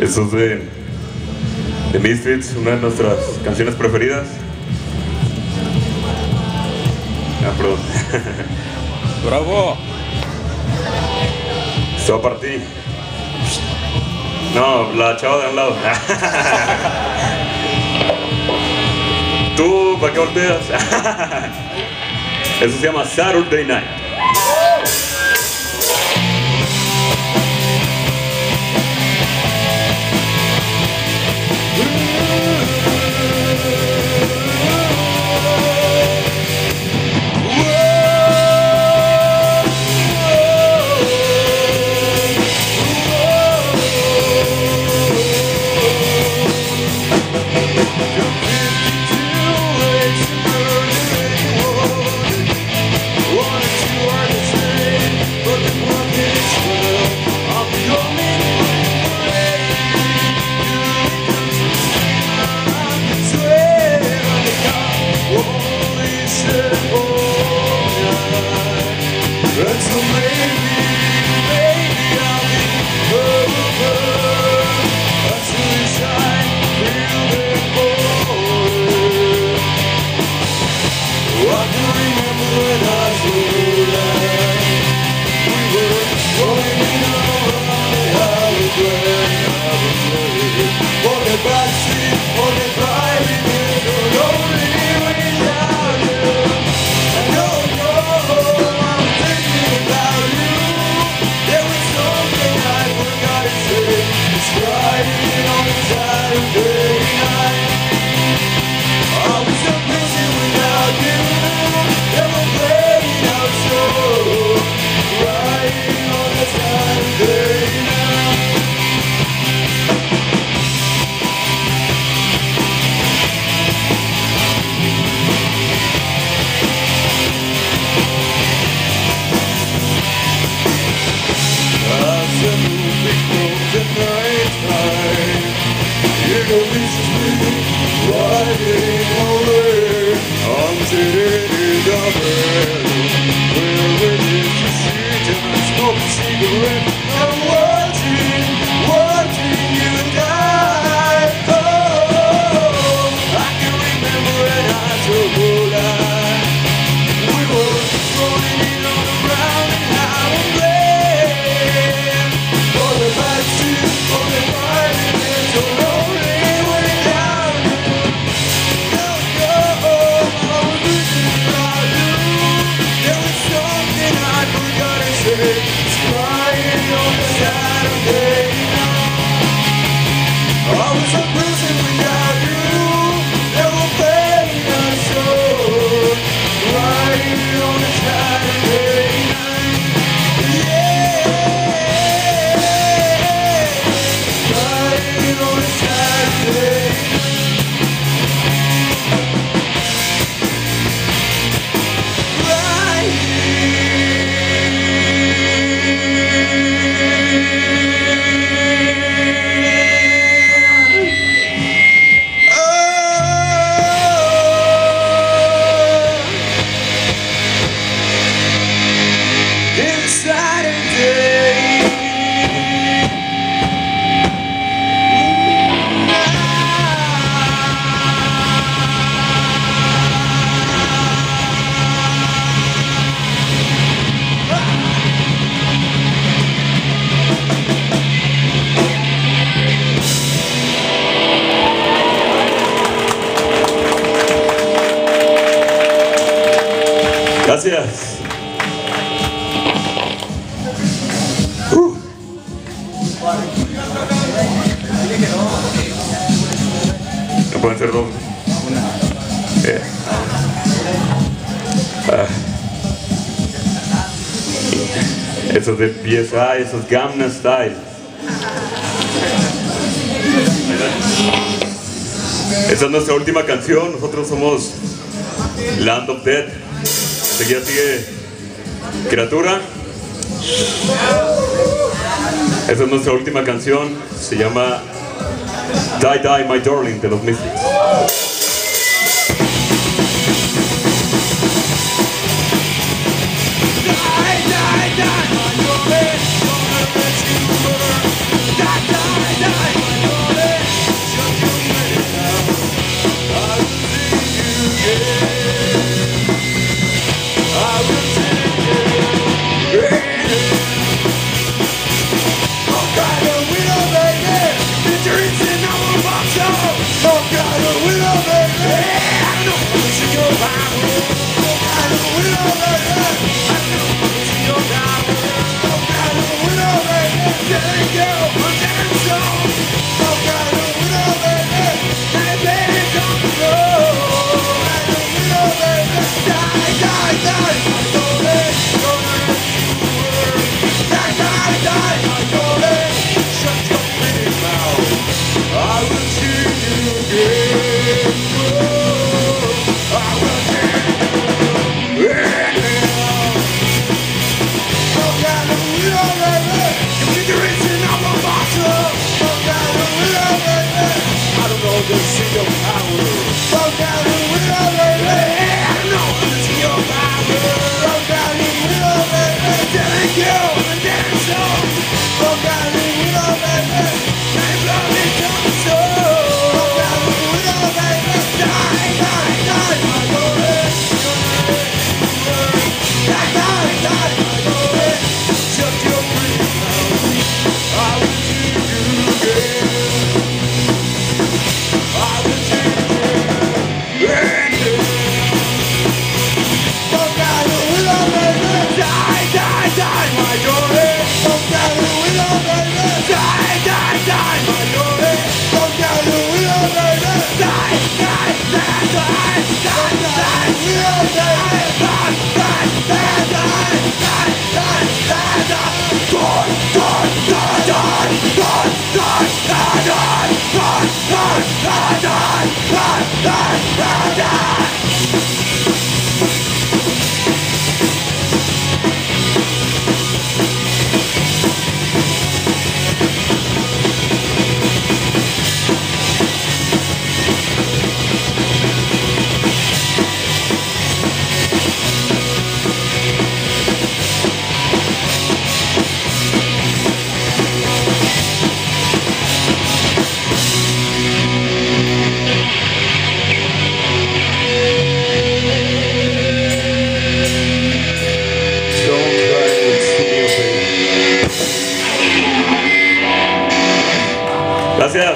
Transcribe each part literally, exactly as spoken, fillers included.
Eso es de, de Misfits, una de nuestras canciones preferidas. Ah, perdón. ¡Bravo! Esto va para ti. No, la chava de un lado. ¿Tú para qué volteas? Eso se llama Saturday Night. Gracias. Uh. ¿No pueden ser dos? Eh. Ah. Esos de P S I, esos Gangnam Style. Esa es nuestra última canción. Nosotros somos Land of Death. Enseguida sigue Criatura. Esa es nuestra última canción. Se llama Die Die My Darling de los Misfits. Die, die, die, my darling, gonna let you burn. Die, die, die, my Gracias.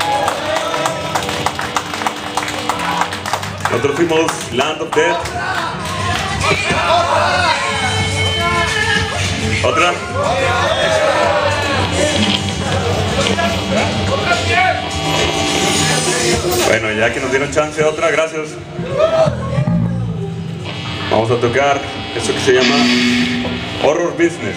Nosotros fuimos Land of Death. ¿Otra? Bueno, ya que nos dieron chance de otra, gracias. Vamos a tocar esto que se llama Horror Business.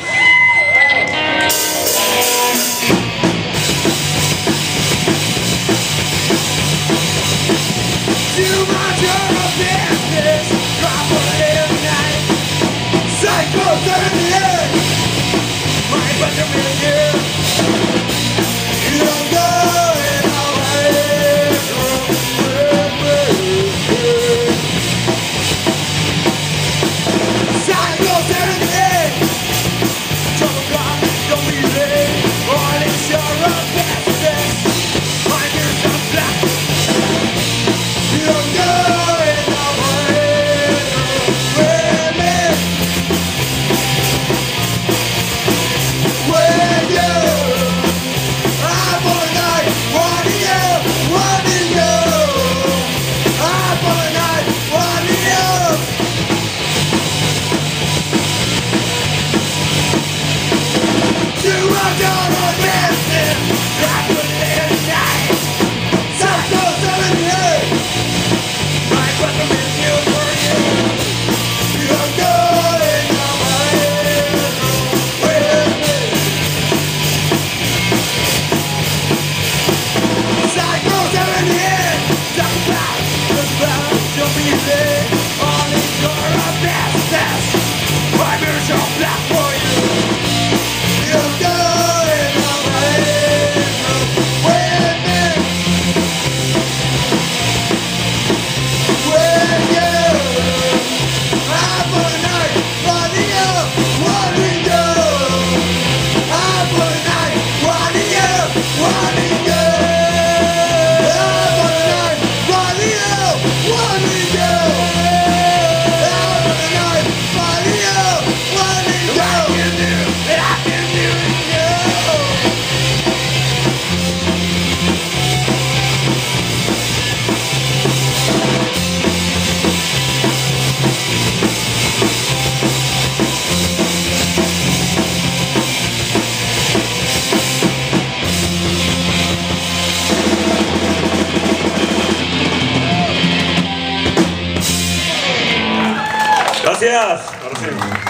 Gracias. Ahora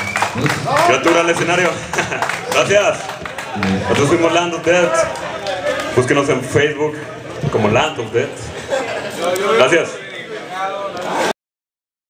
sí. Criatura al escenario. Gracias. Nosotros fuimos Land of Death. Búsquenos en Facebook como Land of Death. Gracias.